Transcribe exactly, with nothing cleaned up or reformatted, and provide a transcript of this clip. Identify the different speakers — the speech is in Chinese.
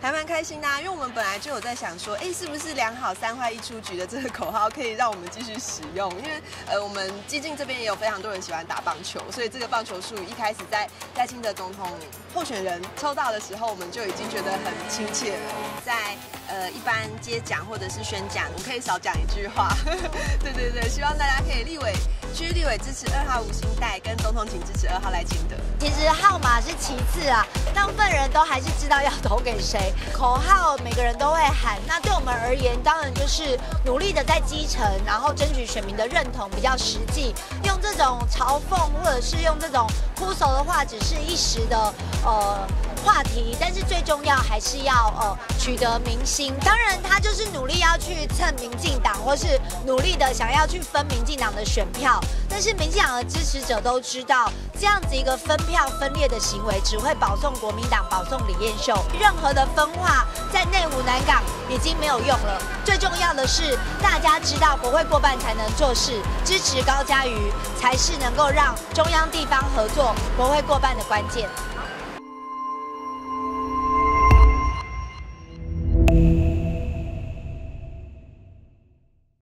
Speaker 1: 还蛮开心的、啊，因为我们本来就有在想说，哎，是不是良好三坏一出局的这个口号可以让我们继续使用？因为呃，我们基进这边也有非常多人喜欢打棒球，所以这个棒球术语一开始在赖清德总统候选人抽到的时候，我们就已经觉得很亲切了。在呃一般接讲或者是宣讲，我们可以少讲一句话。对对对，希望大家可以立委区立委支持二号吴欣岱，跟总统请支持二号赖清德。
Speaker 2: 其实号码是其次啊，大部分人都还是知道要投给谁，口号每个人都会喊。那对我们而言，当然就是努力的在基层，然后争取选民的认同，比较实际。用这种嘲讽或者是用这种哭手的话，只是一时的呃话题，但是最重要还是要呃取得民心。当然，他就是努力要去蹭民进党，或是努力的想要去分民进党的选票。但是民进党的支持者都知道，这样子一个分票分裂的行为，只会保送国民党，保送李彦秀。任何的分化在内湖南港已经没有用了。最重要的是，大家知道国会过半才能做事，支持高嘉瑜才是能够让中央地方合作国会过半的关键。